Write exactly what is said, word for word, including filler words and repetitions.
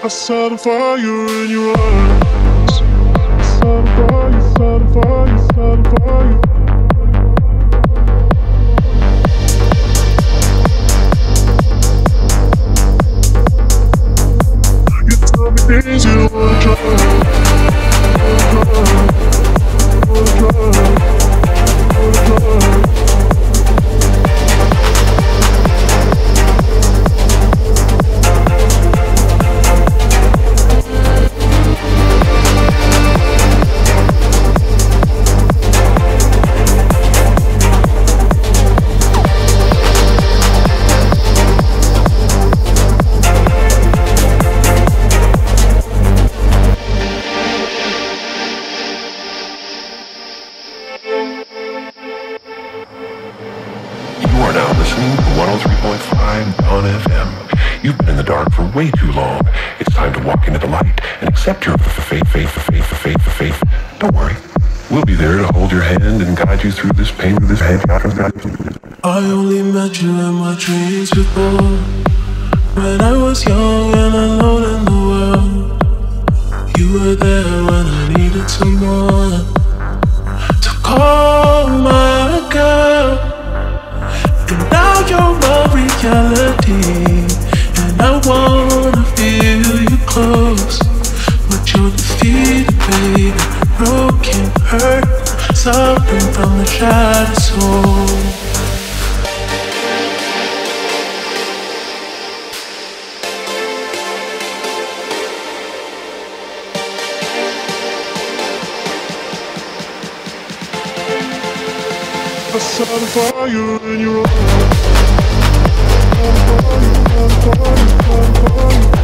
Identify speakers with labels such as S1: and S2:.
S1: I saw the fire in your eyes. I saw the fire, saw the fire, saw the fire. You tell me things you don't wanna try. Wanna try, wanna try, wanna try.
S2: You've been in the dark for way too long. It's time to walk into the light and accept your faith, faith, faith, faith, faith. Don't worry, we'll be there to hold your hand and guide you through this pain, through this hand.
S3: I only met you in my dreams before, when I was young and alone in the world. You were there when I needed someone to call my girl, and now you're a reality. I wanna feel you close, but you're defeated, baby. Broken, hurt, suffering from the shattered soul.
S1: I saw the fire in your eyes. I saw the fire, saw the fire, saw the fire.